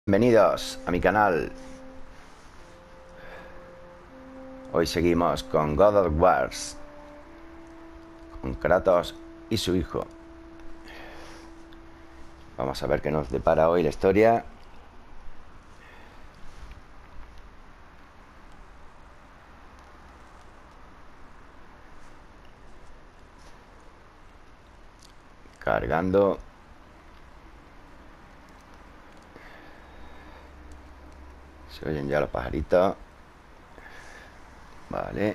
Bienvenidos a mi canal. Hoy seguimos con God of Wars, con Kratos y su hijo. Vamos a ver qué nos depara hoy la historia. Cargando. Se oyen ya los pajaritos. Vale.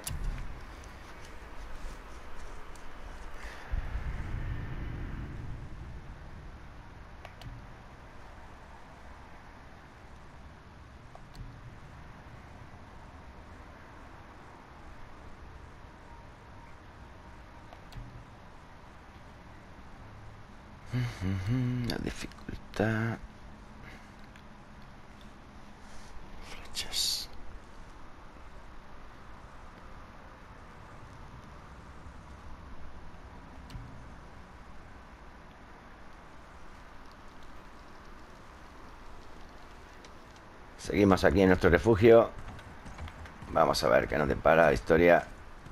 La dificultad. Flechas. Seguimos aquí en nuestro refugio. Vamos a ver qué nos depara la historia.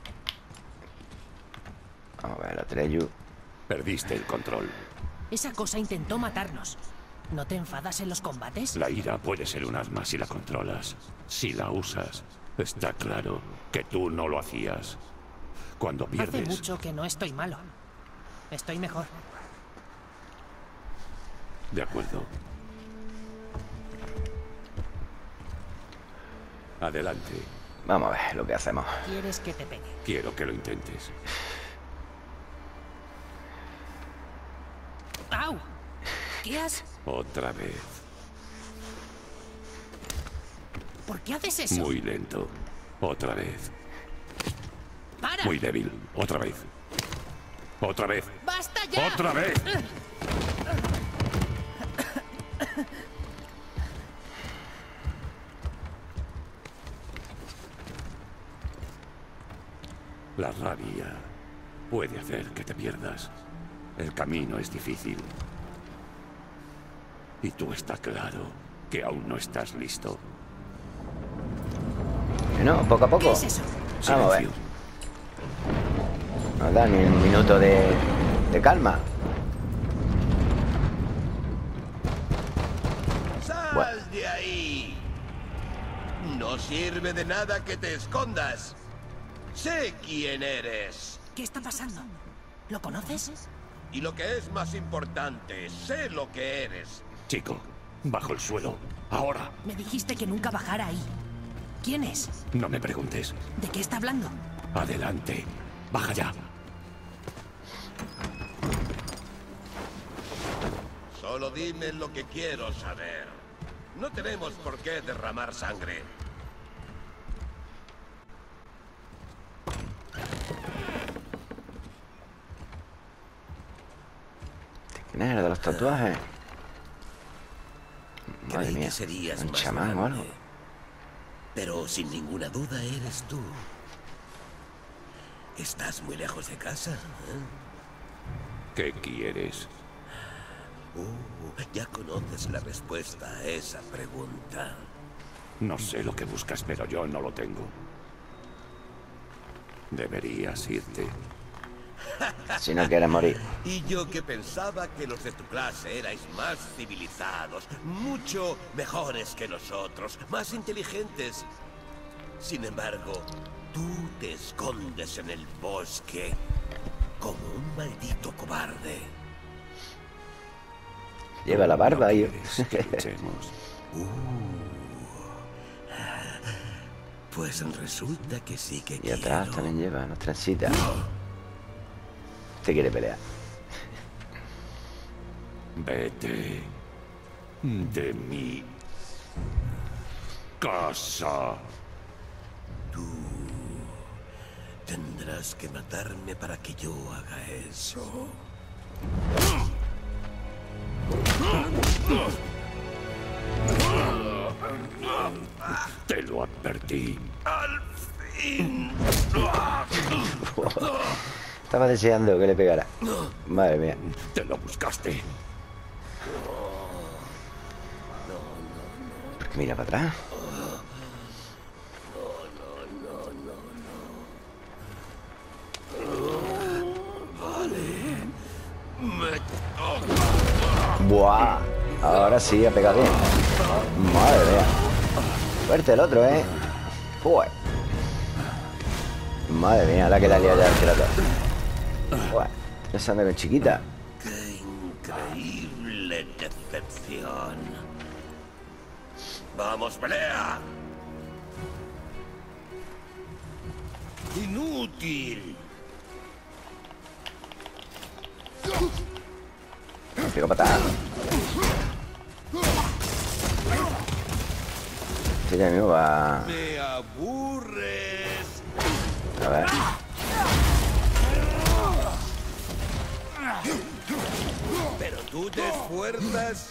Vamos a ver a Atreyu. Perdiste el control. Esa cosa intentó matarnos. ¿No te enfadas en los combates? La ira puede ser un arma si la controlas. Si la usas, está claro que tú no lo hacías. Cuando pierdes... Hace mucho que no estoy malo. Estoy mejor. De acuerdo. Adelante. Vamos a ver lo que hacemos. ¿Quieres que te pegue? Quiero que lo intentes. ¡Au! ¿Qué has...? Otra vez. ¿Por qué haces eso? Muy lento. Otra vez. ¡Para! Muy débil. Otra vez. Otra vez. ¡Basta ya! ¡Otra vez! La rabia puede hacer que te pierdas. El camino es difícil. Y tú está claro que aún no estás listo. No, poco a poco. ¿Qué es eso? Vamos a ver. Silencio. No da ni un minuto de calma. ¡Sal Bueno. de ahí! No sirve de nada que te escondas. Sé quién eres. ¿Qué está pasando? ¿Lo conoces? Y lo que es más importante, sé lo que eres. Chico, bajo el suelo. Ahora. Me dijiste que nunca bajara ahí. ¿Quién es? No me preguntes. ¿De qué está hablando? Adelante. Baja ya. Solo dime lo que quiero saber. No tenemos por qué derramar sangre. ¿Quién es el de los tatuajes? Madre Creí mía. que serías ¿Un más chamán o algo? grande, pero sin ninguna duda eres tú. Estás muy lejos de casa, ¿eh? ¿Qué quieres? Ya conoces la respuesta a esa pregunta. No sé lo que buscas, pero yo no lo tengo. Deberías irte. Si no quieres morir. Y yo que pensaba que los de tu clase erais más civilizados, mucho mejores que nosotros, más inteligentes. Sin embargo, tú te escondes en el bosque como un maldito cobarde. Lleva la barba ¿No y... quieres que luchemos? Pues resulta que sí que Y atrás quiero. también lleva las trencitas. Te quiere pelear. Vete de mi casa. Tendrás que matarme para que yo haga eso. Te lo advertí. Estaba deseando que le pegara. Madre mía. Te lo buscaste. Mira para atrás. Buah. Ahora sí, ha pegado bien. Madre mía. Fuerte el otro, ¿eh? Joder. Madre mía, la que la lía ya el Kratos. Joder. Esa anda con chiquita. ¡Qué increíble decepción! ¡Vamos, pelea! ¡Inútil! Pego patada. Este ya mismo va. ¡Me aburres! A ver. Pero tú te esfuerzas.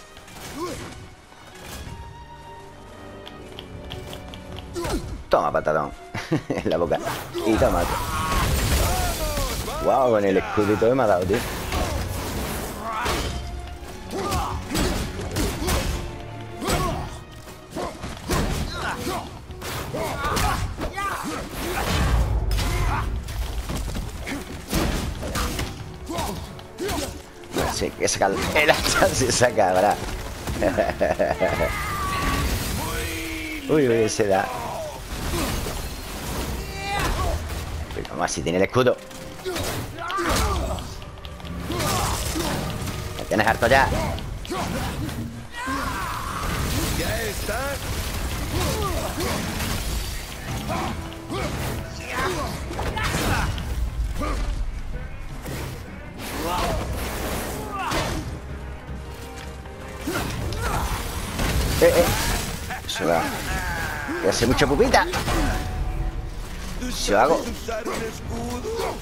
Toma, patadón. En la boca. Y toma. Wow, con el escudito que me ha dado, tío. Sí, que saca el hacha, se saca, ¿verdad? Uy, uy, se da. Pero vamos, si tiene el escudo. ¿Me tienes harto ya? Ya está. Eso va. Que hace mucha pupita. Si hago. ¿Usar un escudo?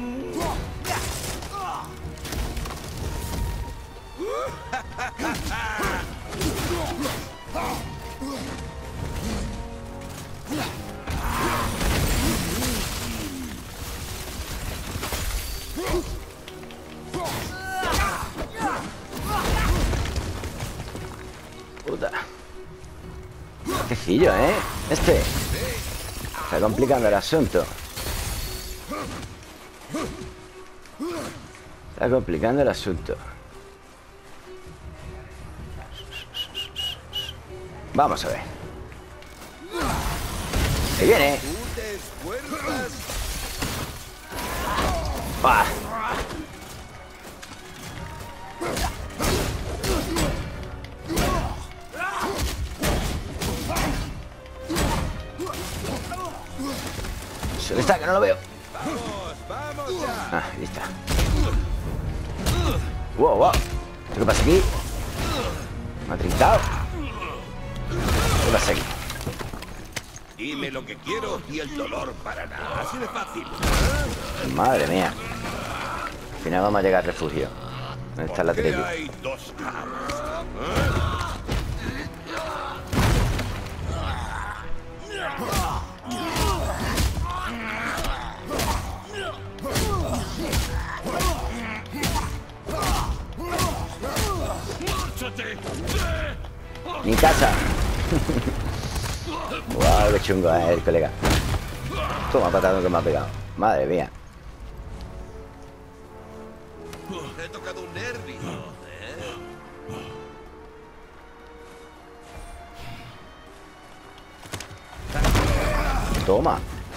Puta. Quejillo, ¿eh? Este. Está complicando el asunto. Está complicando el asunto. Vamos a ver. Ahí viene. ¿Tú te esfuerzas? ¡Bah! ¿Dónde está? Que no lo veo. Vamos ya. Ah, ahí está. Wow, wow. ¿Qué pasa aquí? Me ha trincado. ¿Qué pasa aquí? Dime lo que quiero y el dolor para nada. Así de fácil. Madre mía. Al final vamos a llegar al refugio. ¿Dónde está la ¿Por qué tribu? hay dos caras? Mi casa. Wow, qué chungo es el colega. Toma patado que me ha pegado. Madre mía. He tocado un nervio. Toma.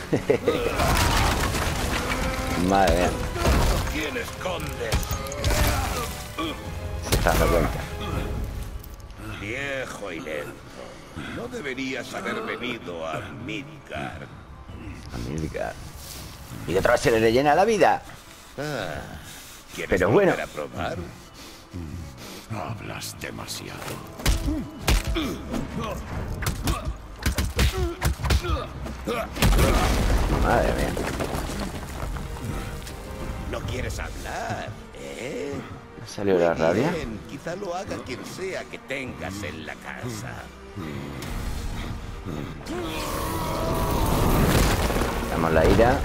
Madre mía. ¿Quién escondes? Se está dando cuenta. Viejo y lento. No deberías haber venido a Midgard. América. Y de otra vez se le rellena la vida. ¿Quieres Pero bueno. volver a probar? Hablas demasiado. Madre mía. ¿No quieres hablar, eh? ¿Ha salido la rabia? Bien, quizá lo haga quien sea que tengas en la casa. Damos la ira.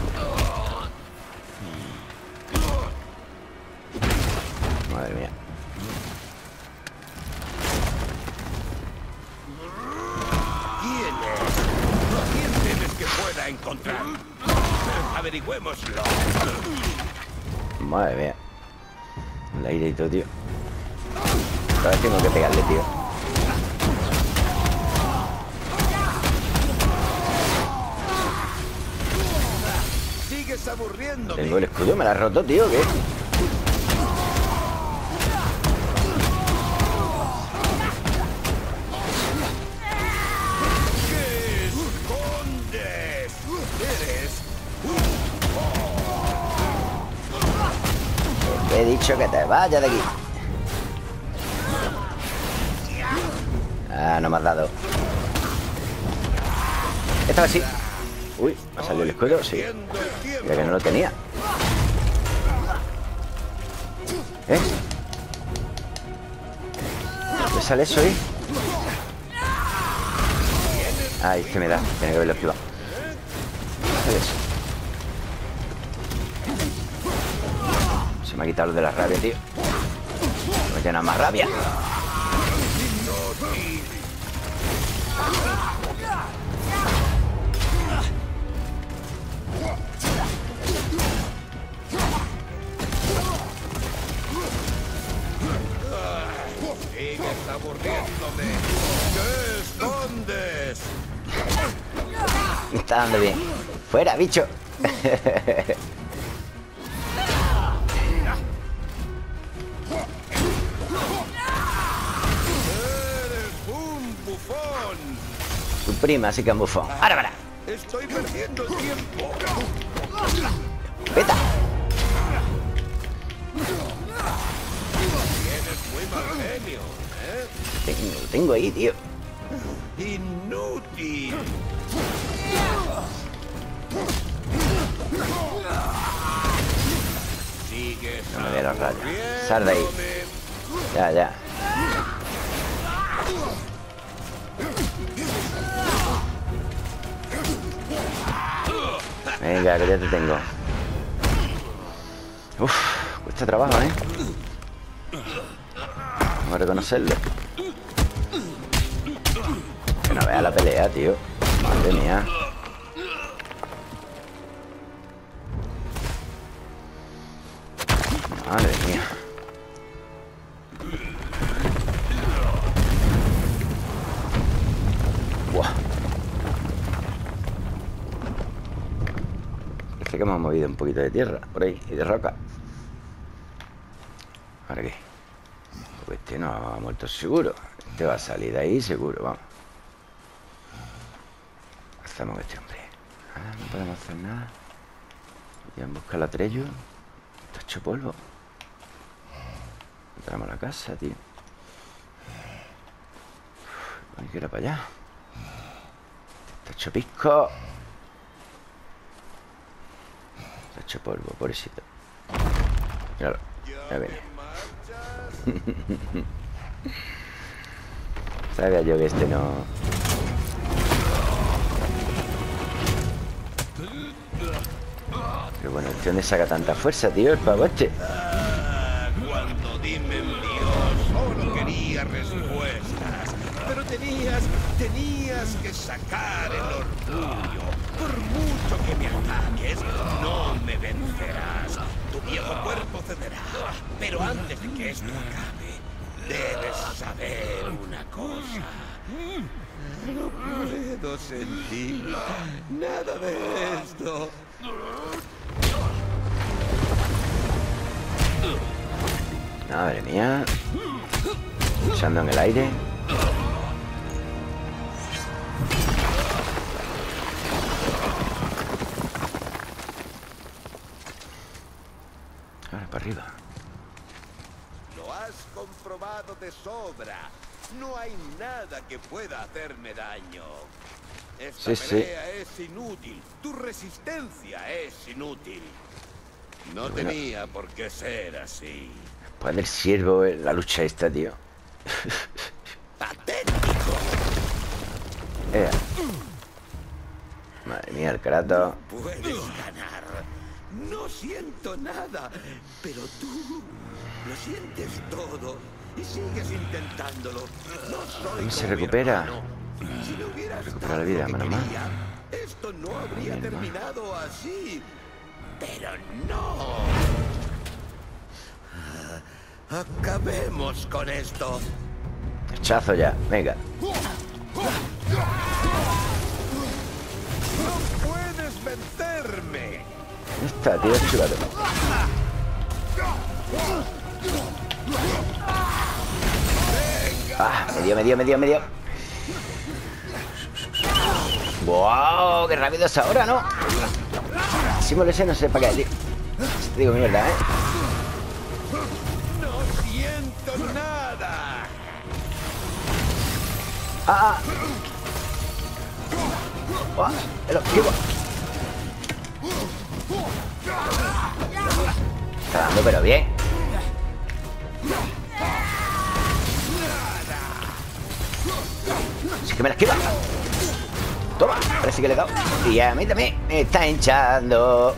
Madre mía. pueda encontrar. Averigüémoslo. Madre mía. El aire y todo, tío. Ahora vez tengo que pegarle, tío. Sigues aburriéndome. Tengo el escudo, me la has roto, tío, ¿qué? ¿Qué escondes? Eres Te he dicho que te vayas de aquí. Ah, no me has dado. Esta vez sí. Uy, ¿me ha salido el escudo? Sí. Ya que no lo tenía. ¿Eh? ¿Me sale eso ahí? Ay, es que me da. Tiene que haberlo esquivado. ¿Qué es eso? Se me ha quitado lo de la rabia, tío. Me llena más rabia. Sigues aburriéndome. ¿Qué escondes? Me está dando bien. ¡Fuera, bicho! Eres un bufón. Su prima sí que es un bufón. ¡Ahora, para! Estoy perdiendo el tiempo. ¡Veta! Tienes muy mal genio, ¿eh? Lo tengo ahí, tío. Inútil. Sigues No me voy a los rayos. aburriéndome. Sal de ahí. Ya, ya. Venga, que ya te tengo. Uf, cuesta trabajo, ¿eh? Vamos a reconocerlo. Que no vea la pelea, tío. Madre mía. Madre mía. Buah. Es que hemos movido un poquito de tierra por ahí y de roca. ¿Ahora qué? Pues este no ha muerto seguro. Este va a salir de ahí seguro, vamos. Hacemos este hombre. Nada, no podemos hacer nada. Ya en busca la Trello. Está hecho polvo. Entramos a la casa, tío. Hay que ir para allá. Está hecho pisco. Está hecho polvo, pobrecito. Míralo, ya viene. Sabía yo que este no... Pero bueno, ¿de dónde saca tanta fuerza, tío? El pavo este. Cuando dime Dios, solo quería respuestas. Pero tenías que sacar el orgullo. Por mucho que me ataques, no me vencerás. Tu viejo cuerpo cederá. Pero antes de que esto acabe, debes saber una cosa. No puedo sentir nada de esto. Madre mía. Luchando en el aire. Ahora para arriba. Lo has comprobado de sobra. No hay nada que pueda hacerme daño. Esta pelea es inútil. Tu resistencia es inútil. No tenía por qué ser así. Pues del siervo la lucha esta, tío. ¡Patético! Madre mía, el Kratos. Puedes ganar. No siento nada. Pero tú lo sientes todo. Y sigues intentándolo. No soy ¿Cómo se como mi recupera? hermano. Si no hubieras Recupera la dado vida, lo que menos mal. quería, esto esto no habría terminado así. Pero no. Acabemos con esto. Hachazo ya, venga. No puedes vencerme. Está, tío, chúlate. Ah, me dio. ¡Wow! ¡Qué rápido es ahora, ¿no? Si molese, no sé para qué, tío. Te digo mierda, ¿eh? No siento nada. ¡Ah! ¡Ah! ¡El esquivo! Está dando, pero bien. Sí que me la esquiva. Toma, parece que le he dado. Y a mí también me está hinchando.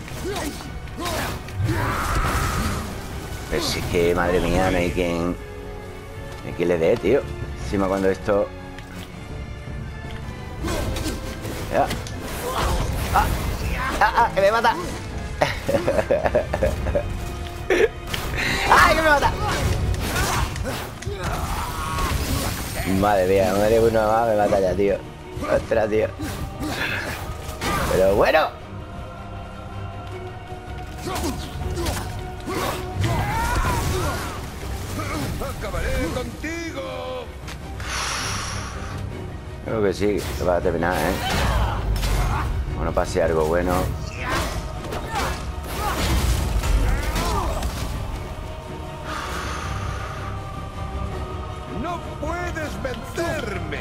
Pero si es que, madre mía, no hay quien le dé, tío. Encima cuando esto... Ya. Que me mata. ¡Ay, que me mata! Madre uno más me mata ya, tío. Ostras, tío. Pero bueno. Acabaré contigo. Creo que sí, que va a terminar, ¿eh? Bueno, pase algo bueno. No puedes vencerme.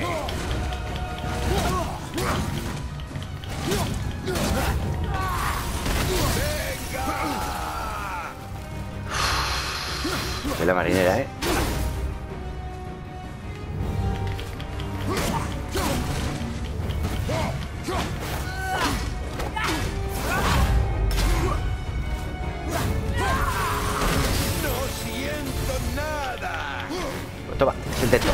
Es la marinera, ¿eh? Pues toma, es intento.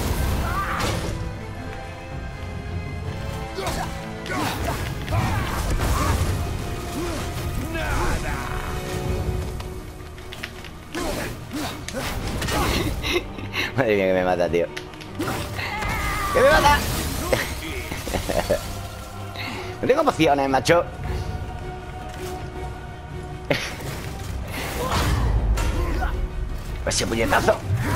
Madre mía, que me mata, tío. ¡Que me mata! No tengo pociones, macho. Ese puñetazo.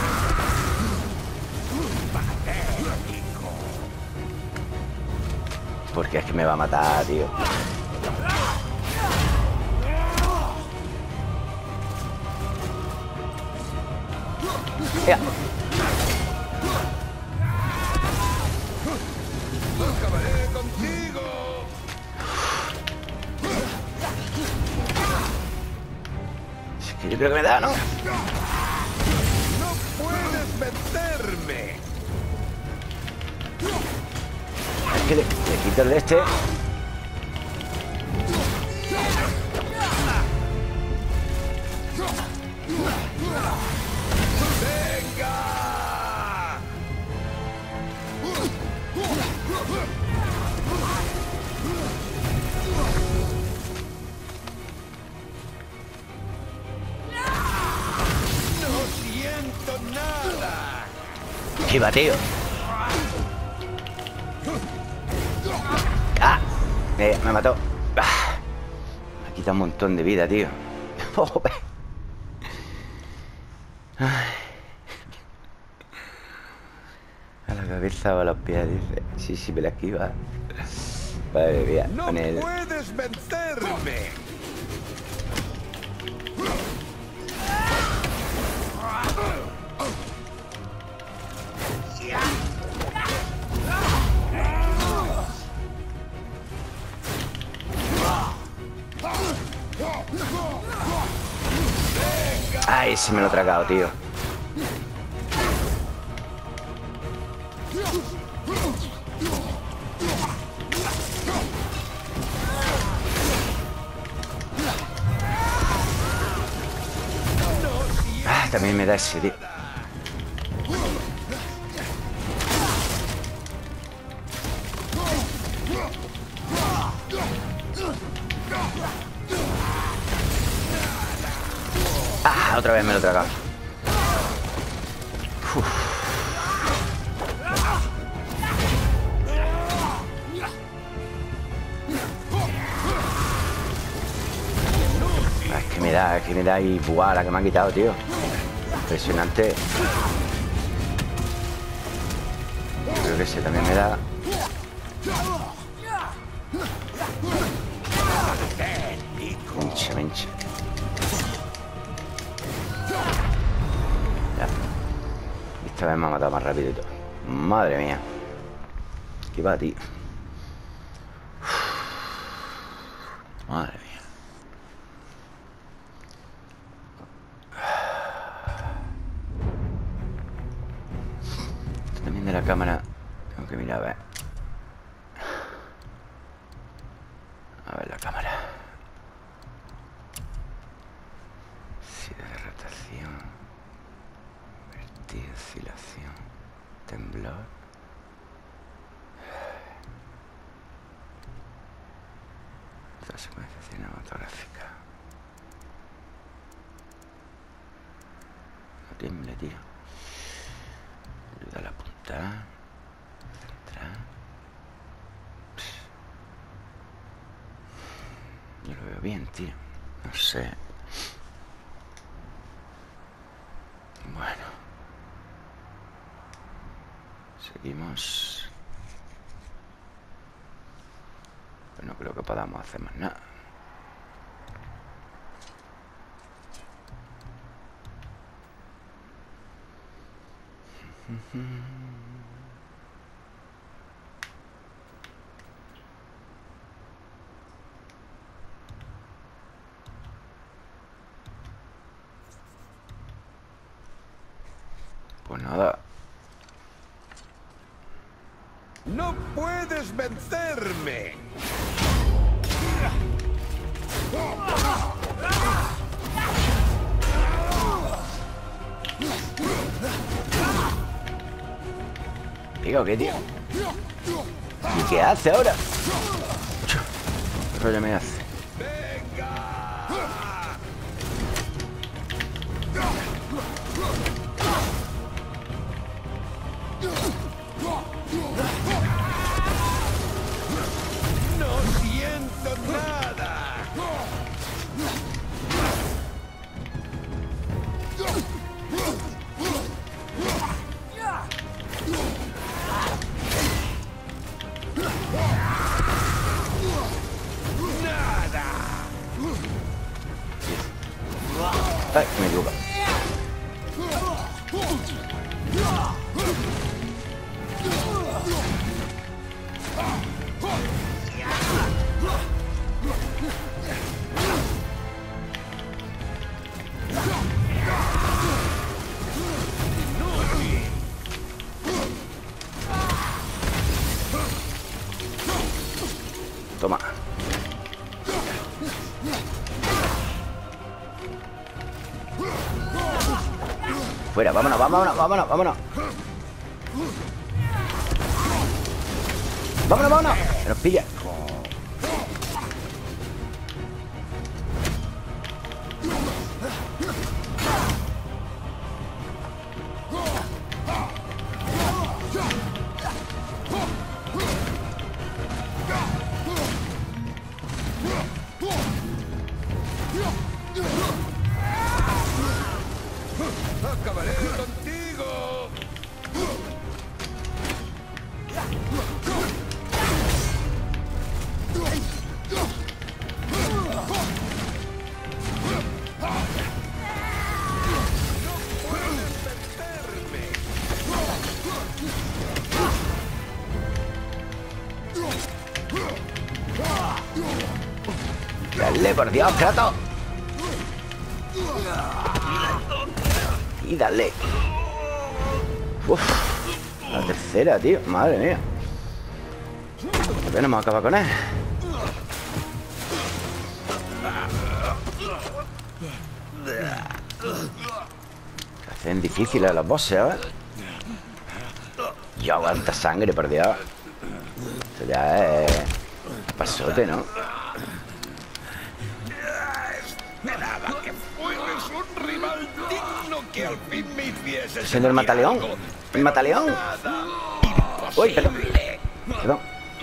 Porque es que me va a matar, tío. Ya. Acabaré contigo. Es que yo creo que me da, ¿no? No puedes vencerme. Es que le quito el de este. ¡Qué bateo! ¡Ah! Me mató. ¡Ah! Me ha quitado un montón de vida, tío. A la cabeza o a los pies, dice. Sí, sí, me la esquiva. Madre mía. No Con el... puedes vencerme. Ay, se me lo he tragado, tío. Ah, también me da ese, tío. Ah, otra vez me lo he tragado. Uf. Es que me da y buah, la que me han quitado, tío. Impresionante. Creo que ese también me da. Mencha, mencha. Ya. Esta vez me ha matado más rápido y todo. Madre mía. ¿Qué va, tío? Madre mía. También de la cámara tengo que mirar, a ver. A ver la cámara. Sí, de rotación. Vertido, oscilación. Temblor. Otra secuencia cinematográfica. No tiemble, tío. Ayuda a la punta. Centrar. Yo lo veo bien, tío. No sé. Bueno. Seguimos. Pues no creo que podamos hacer más nada. Pues nada. ¡No puedes vencerme! Digo, ¿qué, tío? ¿Y qué hace ahora? ¿Qué rollo me hace? ¡No siento nada! Ay, me equivoco. Toma. Fuera, vámonos, vámonos, vámonos, vámonos. Vámonos, vámonos. Que nos pilla. ¡Acabaré contigo! Dale, por Dios, Kratos. Y dale. Uf, la tercera, tío. Madre mía. ¿Por qué no hemos acabado con él? Se hacen difíciles los bosses, ¿eh? Yo aguanta sangre, por Dios. Esto ya es pasote, ¿no? Esperaba que fueras un rival que al fin me hicieses Siendo el mataleón. algo, El pero mataleón. nada. Uy, perdón. Imposible. Perdón.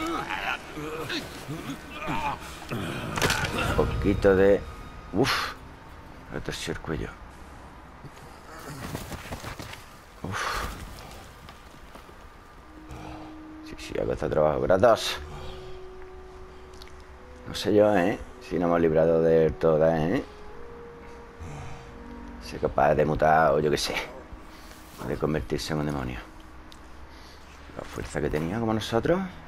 Un poquito de... Uf. Me torció el cuello. Uf. Sí, ha costado trabajo. Kratos. No sé yo, si no hemos librado de todas, Ser capaz de mutar o yo qué sé. O de convertirse en un demonio. La fuerza que tenía como nosotros. A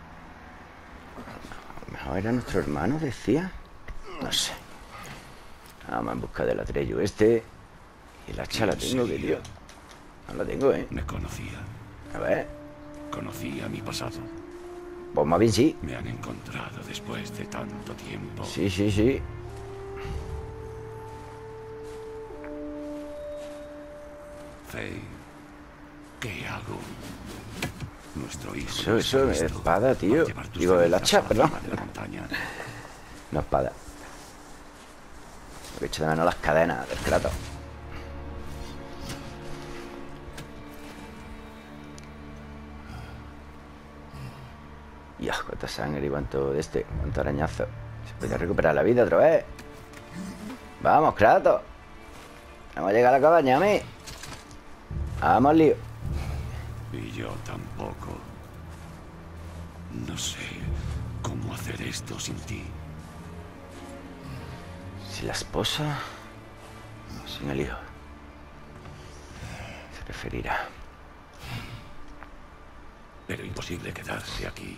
lo mejor era nuestro hermano, decía. No sé. Vamos en busca del Atreyu este. Y el hacha la tengo, que tío. No la tengo, Me conocía. A ver. Conocía mi pasado. Pues más bien sí. Me han encontrado después de tanto tiempo. Sí, sí, sí. Faye, ¿qué hago? Nuestro hijo. Eso, no está listo espada, tío. para llevar tus Digo, el cenizas hacha, a la perdón. cima de la montaña. Una espada. He hecho de menos las cadenas del Kratos. Dios, cuánta sangre y cuánto de cuánto arañazo. Se puede recuperar la vida otra vez. Vamos, Kratos. Vamos a llegar a la cabaña, mí. Vamos, lío. Y yo tampoco. No sé cómo hacer esto sin ti. Si la esposa, sin el hijo, se preferirá. Pero imposible quedarse aquí.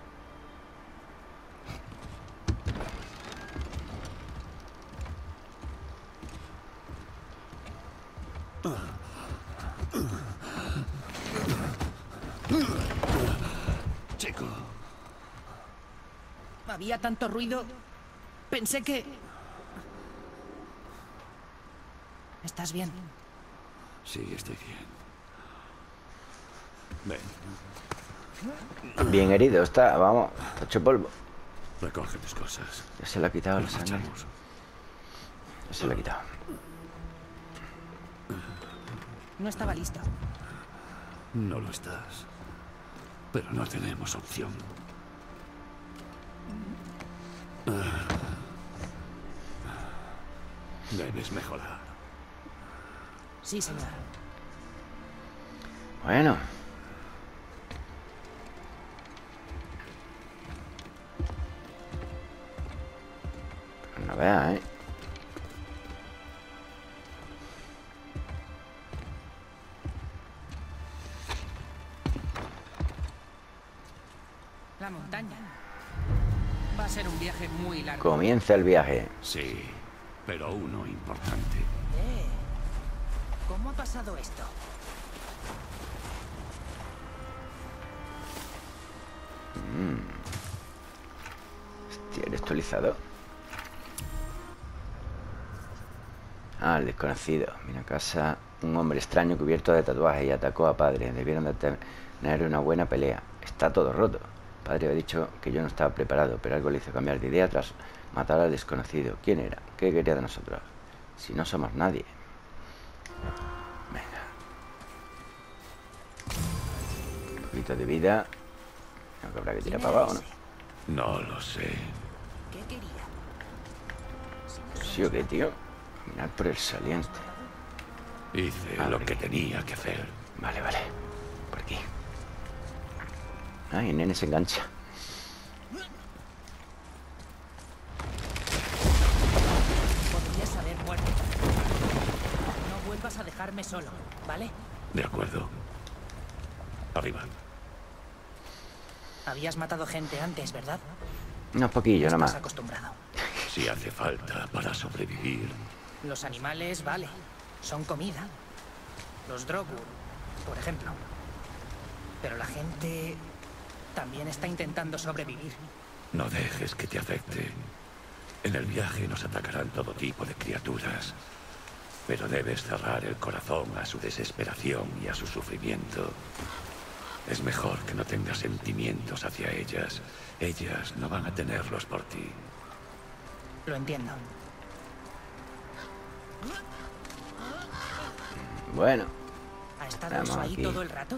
Chico. Había tanto ruido. Pensé que... ¿Estás bien? Sí, estoy bien. Ven, Bien herido está, vamos. Está hecho polvo. recoge tus cosas. Ya se le ha quitado la Nos sangre. marchamos. Ya se le ha quitado. No estaba listo. No lo estás. Pero no tenemos opción. Debes mejorar. Sí, señor. Bueno. Pero no veas, La montaña. Va a ser un viaje muy largo. Comienza el viaje. Sí, pero uno importante. ¿Cómo ha pasado esto? Hostia, el actualizado. Ah, el desconocido. Vino a casa un hombre extraño cubierto de tatuajes y atacó a padre. Debieron de tener una buena pelea. Está todo roto. Padre había dicho que yo no estaba preparado, pero algo le hizo cambiar de idea tras matar al desconocido. ¿Quién era? ¿Qué quería de nosotros? Si no somos nadie. Venga. Un poquito de vida. No, que habrá que tirar para abajo, ¿no? No lo sé. ¿Qué quería? ¿Sí o qué, tío? Caminar por el saliente. Hice Ah, lo por que aquí. tenía que hacer. Vale, vale. Por aquí. Ay, el nene se engancha. Podrías haber muerto. No vuelvas a dejarme solo, ¿vale? De acuerdo. Arriba. Habías matado gente antes, ¿verdad? Unos poquillos Estás nomás. acostumbrado. Si hace falta para sobrevivir. Los animales, vale. Son comida. Los Drogur, por ejemplo. Pero la gente también está intentando sobrevivir. No dejes que te afecte. En el viaje nos atacarán todo tipo de criaturas. Pero debes cerrar el corazón a su desesperación y a su sufrimiento. Es mejor que no tengas sentimientos hacia ellas. Ellas no van a tenerlos por ti. Lo entiendo. Bueno, ¿Ha estado Vamos eso ahí aquí. todo el rato?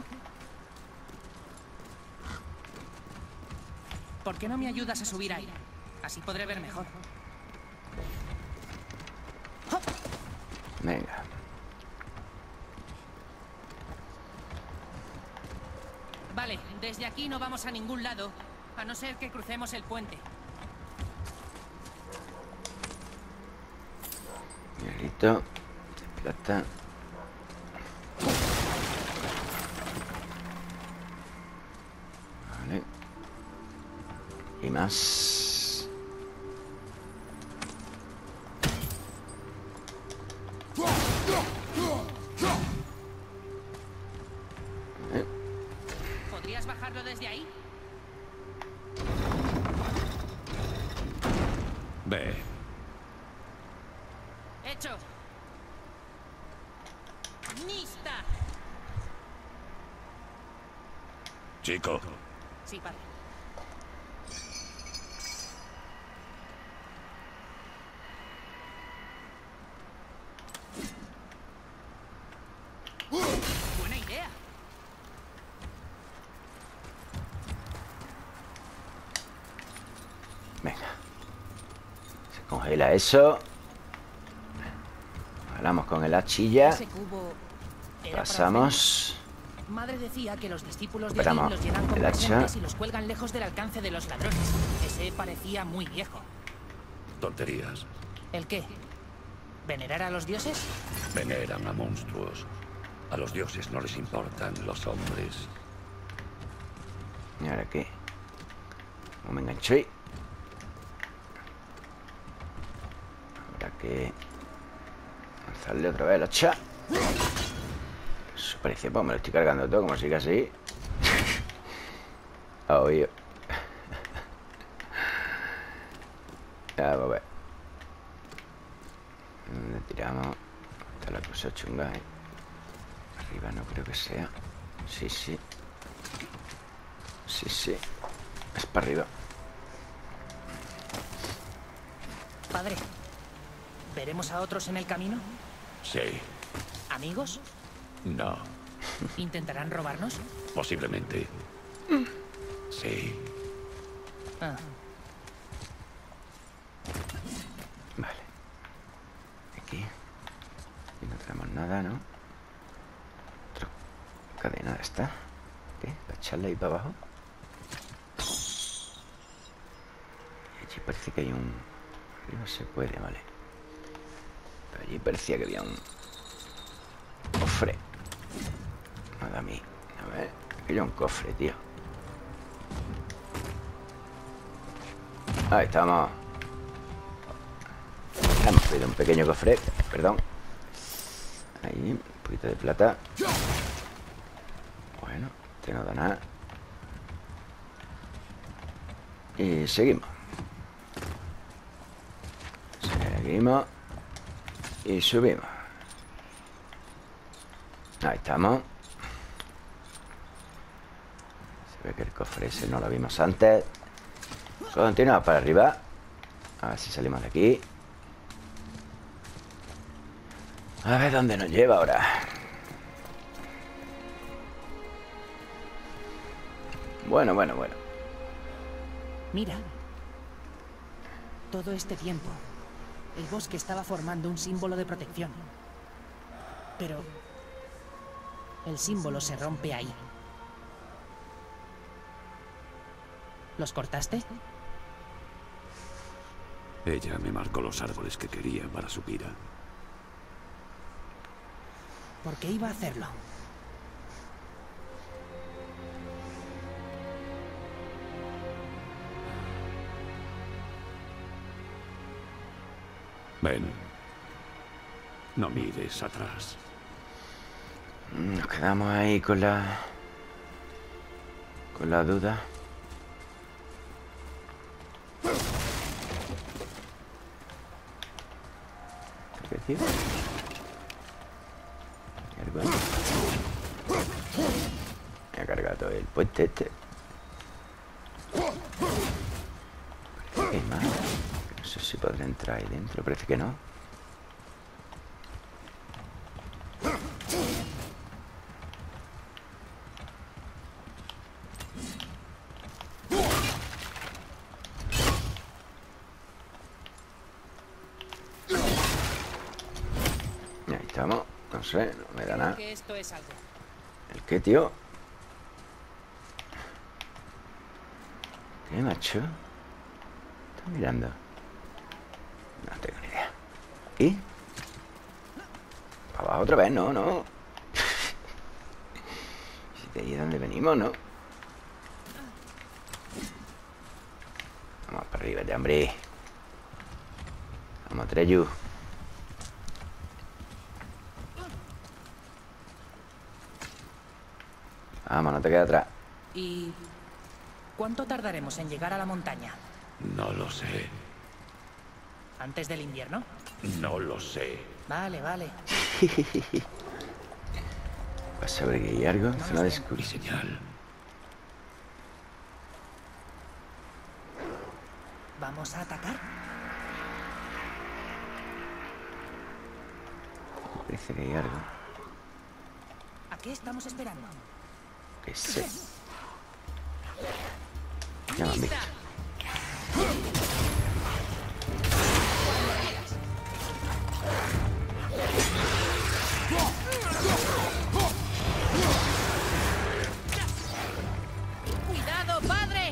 ¿Por qué no me ayudas a subir ahí? Así podré ver mejor. venga. Vale, desde aquí no vamos a ningún lado, a no ser que crucemos el puente. Hierrito. De plata. Vale. Y más. ¿Podrías bajarlo desde ahí? Ve. ¡Hecho! ¡Nista! Chico, Sí, padre. Buena idea. Venga. Se congela eso. Jalamos con el hachilla. Ese cubo era para Pasamos. ofrendas. Madre decía que los discípulos de Esperamos. Odín los llenan con El hacha. presentes y los cuelgan lejos del alcance de los ladrones. Ese parecía muy viejo. tonterías. ¿El qué? ¿Venerar a los dioses? Veneran a monstruos. A los dioses no les importan los hombres. ¿Y ahora qué? ¿Cómo me engancho ahí? Habrá que lanzarle otra vez el hacha. Eso parece, pues me lo estoy cargando todo, como sigue así. Obvio. Ya, vamos a ver. ¿Dónde tiramos? Está la cosa chunga, ¿eh? Arriba no creo que sea. Sí, sí. Sí, sí. Es para arriba. Padre, ¿veremos a otros en el camino? Sí. ¿Amigos? No. ¿Intentarán robarnos? Posiblemente. Sí. Ah, Vale. Aquí. Aquí no tenemos nada, ¿no? Otra cadena de esta. ¿Qué? ¿Para echarla ahí para abajo? Y allí parece que hay un... Arriba se puede, vale. Pero allí parecía que había un... cofre. Nada a mí. A ver. Aquí hay un cofre, tío. Ahí estamos. Hemos pedido un pequeño cofre. Perdón. Ahí, un poquito de plata. Bueno, este no da nada. Y seguimos. Seguimos. Y subimos. Ahí estamos. Se ve que el cofre ese no lo vimos antes. Continuamos para arriba. A ver si salimos de aquí. A ver dónde nos lleva ahora. Bueno. mira. Todo este tiempo, el bosque estaba formando un símbolo de protección. Pero el símbolo se rompe ahí. ¿Los cortaste? Ella me marcó los árboles que quería para su pira. ¿Por qué iba a hacerlo? Ven. No mires atrás. Nos quedamos ahí con la duda. ¿Qué decir? Me ha cargado todo el puente este. Parece que hay más. No sé si podré entrar ahí dentro. Parece que no. sé, no me da nada. Que esto es algo. ¿El qué, tío? ¿Qué, macho? ¿Estás mirando? No tengo ni idea. ¿Y? ¿Para abajo otra vez? No, no. Si de ahí es donde venimos, ¿no? Vamos para arriba ya, hombre. Vamos, Treyu. Vamos, no te quedes atrás. ¿Y cuánto tardaremos en llegar a la montaña? No lo sé. ¿Antes del invierno? No lo sé. Vale, vale. ¿Vas a ver que hay algo? Zona de Mi escudo. señal. ¿Vamos a atacar? Parece que hay algo. ¿A qué estamos esperando? Que sé. Ya me han visto. ¡Cuidado, padre!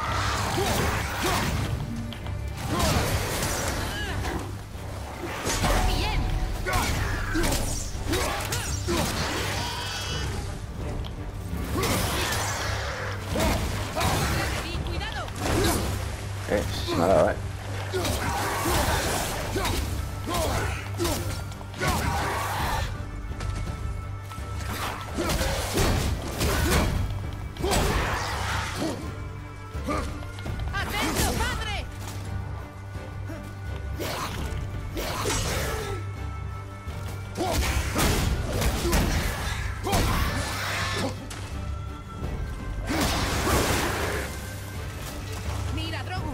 ¡Bien! ¡Cuidado! Se me ha dado, ¡Atento, padre! ¡Mira, Drogu!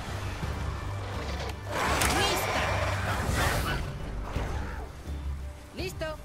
¡Lista! ¡Listo!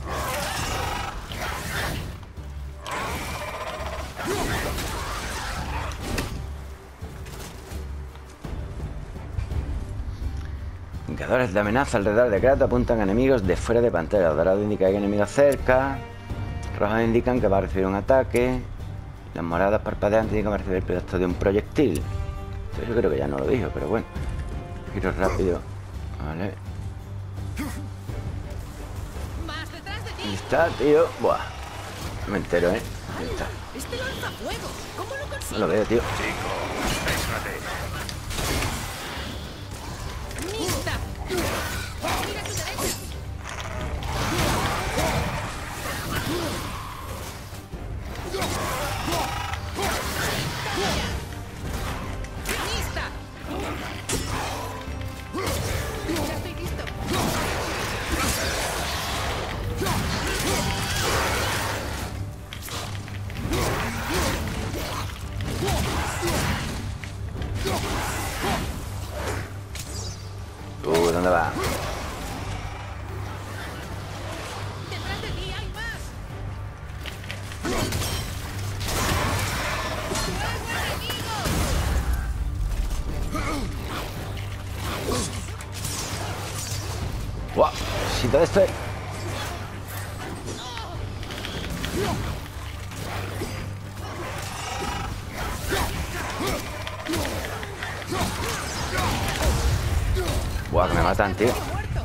Indicadores de amenaza alrededor de Kratos apuntan a enemigos de fuera de pantalla. Los dorados indican que hay enemigos cerca. Rojos indican que va a recibir un ataque. Las moradas parpadeantes indican que va a recibir el proyecto de un proyectil. Esto yo creo que ya no lo dijo, pero bueno. Giro rápido. Vale. ¡Más detrás de Ahí ti! está, tío. Buah. No me entero, ¿eh? Ahí está. ¡Este lanza fuego! ¿Cómo lo No consigue? lo veo, tío. ¡Lista! ¡Mira a tu derecha! ¡Lista! ¡Ya estoy listo! ¿Dónde va? ¡Detrás de ti hay más! ¡Buah! Necesito de este. Buah, que me matan, tío.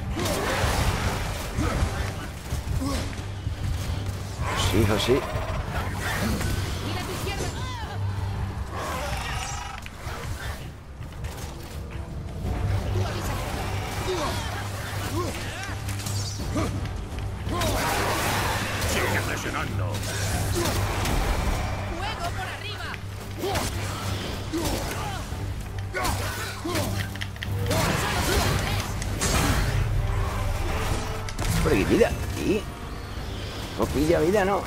Sí, hijo, sí. ¡Mira a tu izquierda! Tú avisa. Sigue presionando. ¡Fuego por arriba! Por aquí, vida. Aquí. Poquilla vida, ¿no?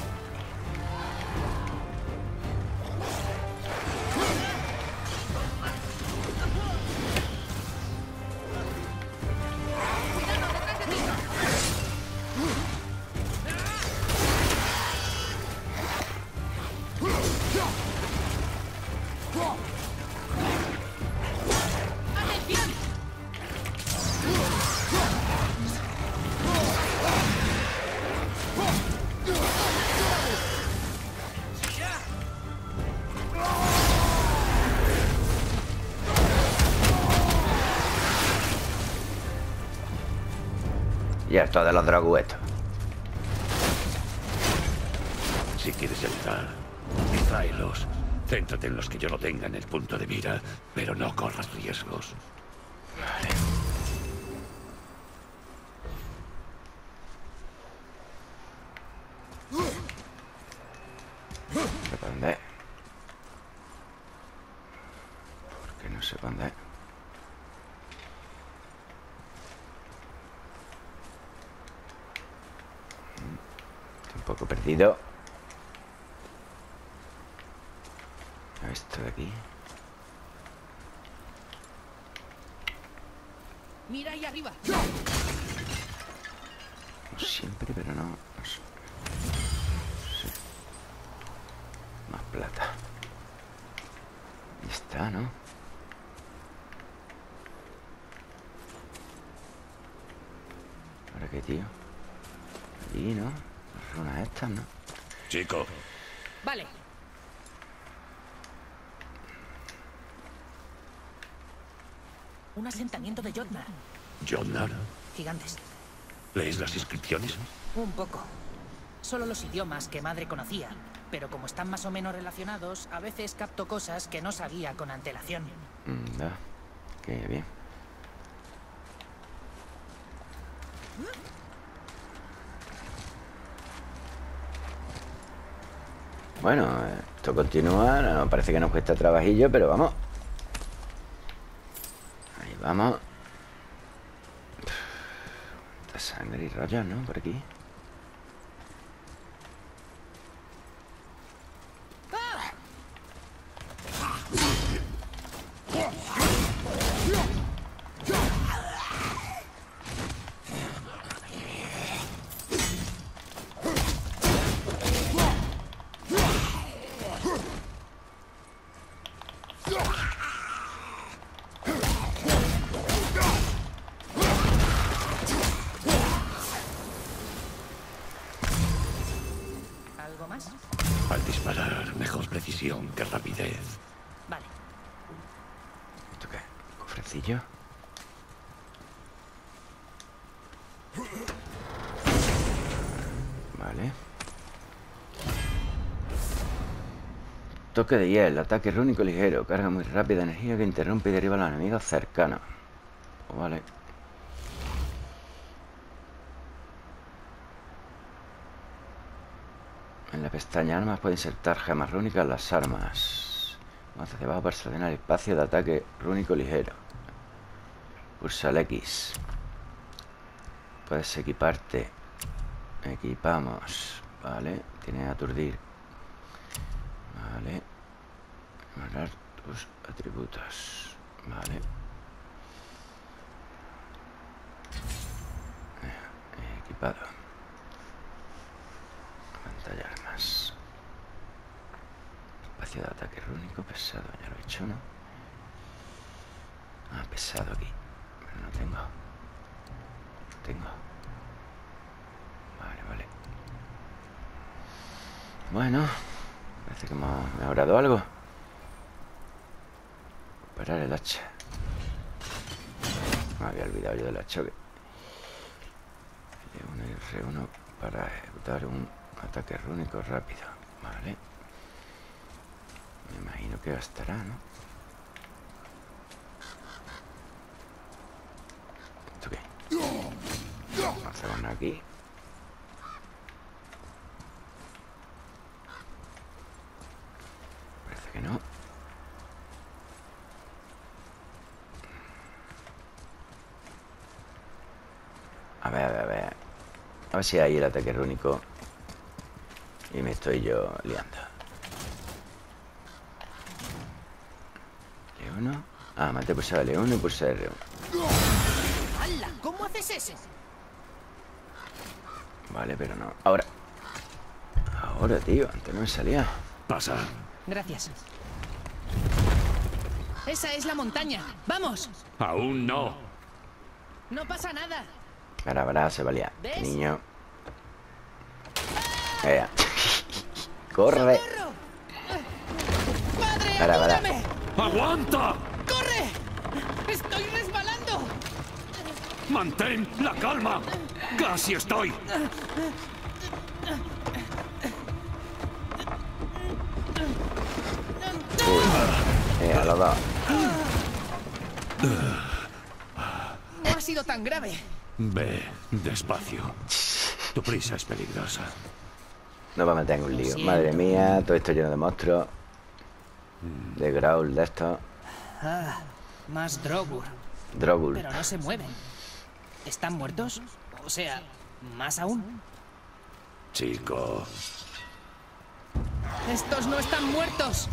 Y harto de los Drogu estos. Si quieres ayudar, distráelos. Céntrate en los que yo no tenga en el punto de mira, pero no corras riesgos. Vale. No sé para dónde. ¿Por qué no sé para dónde? Estoy un poco perdido. Esto de aquí. Mira ahí arriba. Como siempre, pero no sé. Sí. Más plata. Ahí está, ¿no? ¿Ahora qué, tío? Allí, ¿no? Las runas estas, ¿no? Chico, Vale. Un asentamiento de Jotnar. Jotnar, Gigantes. ¿lees las inscripciones? Un poco. Solo los idiomas que madre conocía. Pero como están más o menos relacionados, a veces capto cosas que no sabía con antelación. Da. Qué bien. Bueno, esto continúa. No, parece que nos cuesta trabajillo, pero vamos. Ahí vamos. Esta sangre y rollos, ¿no? Por aquí. ¿Algo más? Al disparar, mejor precisión que rapidez. Vale. ¿Esto qué? ¿Cofrecillo? Vale. Toque de hiel, ataque rúnico ligero, carga muy rápida, energía que interrumpe y derriba a los enemigos cercanos. Vale. En la pestaña armas puede insertar gemas rúnicas en las armas. Vamos hacia abajo para seleccionar el espacio de ataque rúnico ligero. Pulsa el X. Puedes equiparte. Equipamos. Vale. Tiene aturdir. Vale. Mejorar tus atributos. Vale. Equipado. Pantalla armas. Espacio de ataque rúnico pesado. Ya lo he hecho, ¿no? Ah, pesado aquí. Pero no tengo. No tengo. Vale, vale. Bueno. Parece que hemos mejorado algo. Parar el hacha. Me había olvidado yo del hacha. L1 y R1 para ejecutar un ataque rúnico rápido. Vale. Me imagino que bastará, ¿no? ¿Esto qué? Hacemos una aquí. Parece que no. A ver, a ver, a ver. A ver si hay el ataque rúnico. Y me estoy yo liando. L1. Ah, me he pulsado L1 y pulsado R1. ¡Hala! ¿Cómo haces eso? Vale, pero no. Ahora. Ahora, tío. Antes no me salía. Pasa. Gracias. Esa es la montaña. ¡Vamos! Aún no. No pasa nada. Ahora se valía. ¿Ves? Niño. Ea. Corre. ¡Socorro! ¡Padre, Para. ayúdame! ¡Aguanta! ¡Corre! ¡Estoy resbalando! ¡Mantén la calma! ¡Casi estoy! A los dos. No ha sido tan grave. Ve, despacio. Tu prisa es peligrosa. No va a meter en un lío. siento. Madre mía, todo esto lleno de monstruos. De Graul, de estos. Ah, más Drogur. Drogul. Pero no se mueven. ¿Están muertos? O sea, más aún. Chico, Estos no están muertos.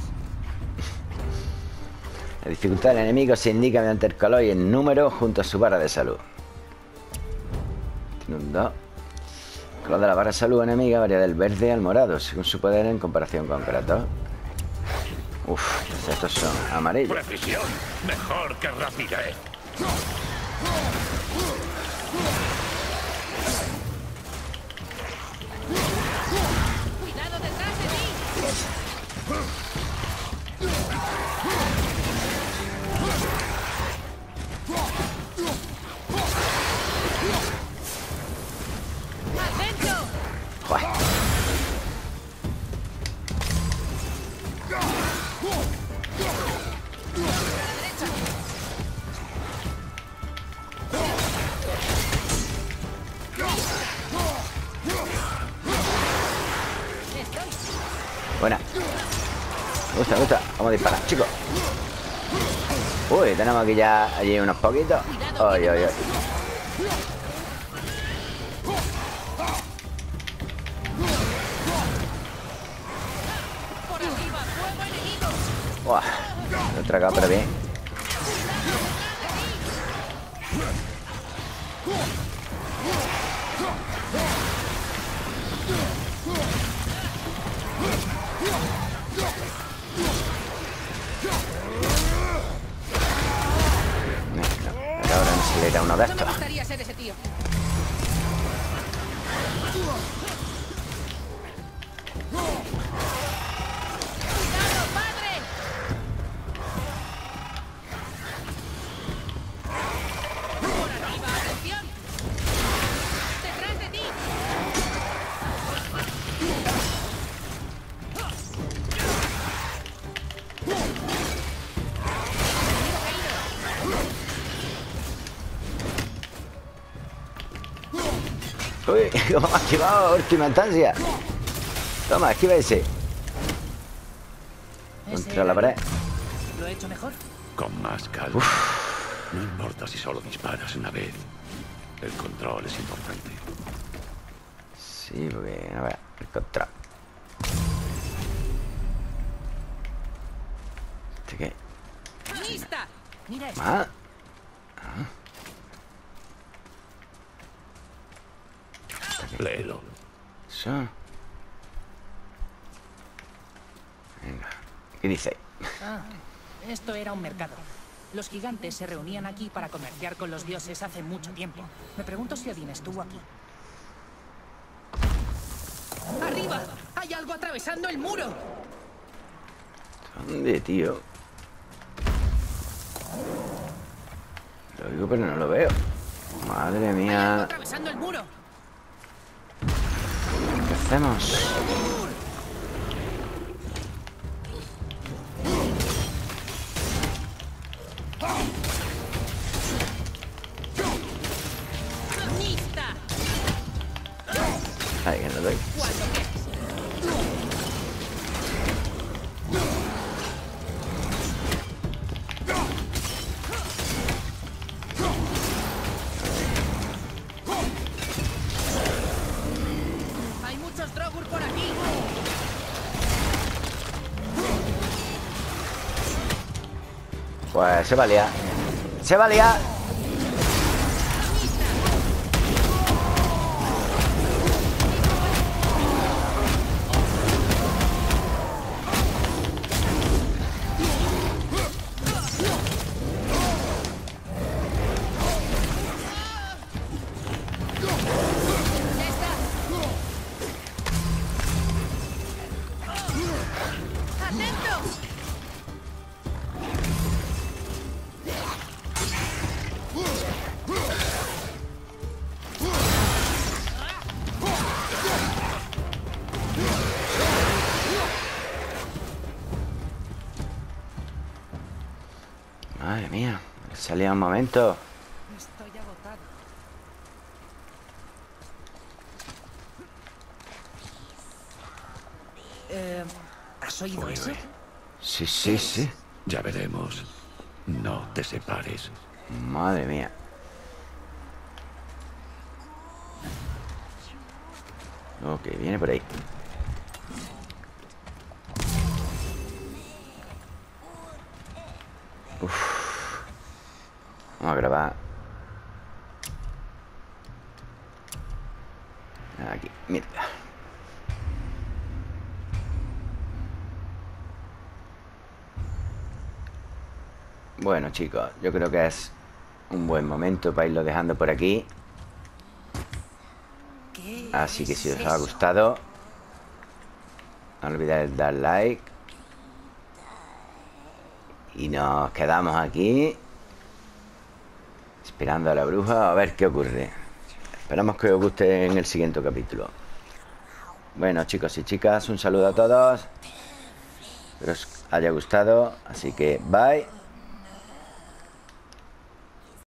La dificultad del enemigo se indica mediante el color y el número junto a su barra de salud. Tiene un 2. El color de la barra de salud enemiga varía del verde al morado, según su poder en comparación con Kratos. Uf, estos son amarillos. precisión, mejor que rapidez. Cuidado detrás de mí. ¡Atento! Joder. Buena. Me gusta, me gusta. Vamos a disparar, chicos. Uy, tenemos aquí ya allí unos poquitos. Ay, ay, ay. Por arriba, fuego enemigo. Buah, lo he tragado, pero bien. Pero ahora no se le irá uno de No me estos. gustaría ser ese tío. ¡Cuidado, padre! Por arriba, atención. Detrás de ti. Uy, cómo me ha activado última instancia. Toma, esquiva ese. Contra la pared. ¿Lo he hecho mejor? Con más calma. No importa si solo disparas una vez. El control es importante. Sí, porque, a ver, el control. ¿Este qué? ¡Lista! Mira esto. Ah, Léelo. eso. Venga, ¿qué dice? Ah, esto era un mercado. Los gigantes se reunían aquí para comerciar con los dioses hace mucho tiempo. Me pregunto si Odín estuvo aquí. ¡Arriba! ¡Hay algo atravesando el muro! ¿Dónde, tío? Lo digo, pero no lo veo. Madre ¡Hay algo mía. atravesando el muro! ¿Qué hacemos? ¡Lista! Ahí, que no doy. Cuando quieras. Hay muchos Drogur por aquí. Pues se va a liar. Se va a liar. Ya está. ¡Atento! Madre mía, salía un momento. Estoy agotado. ¿Has oído Uy, eso? uy. Sí, sí, sí. Ya veremos. No te separes. Madre mía. Ok, viene por ahí. Uf. Vamos a grabar. Aquí, mira. Bueno, chicos, yo creo que es un buen momento para irlo dejando por aquí. ¿Qué Así que si es os ha eso? gustado, no olvidéis dar like. Y nos quedamos aquí esperando a la bruja a ver qué ocurre. Esperamos que os guste en el siguiente capítulo. Bueno, chicos y chicas, un saludo a todos. Espero os haya gustado. Así que bye.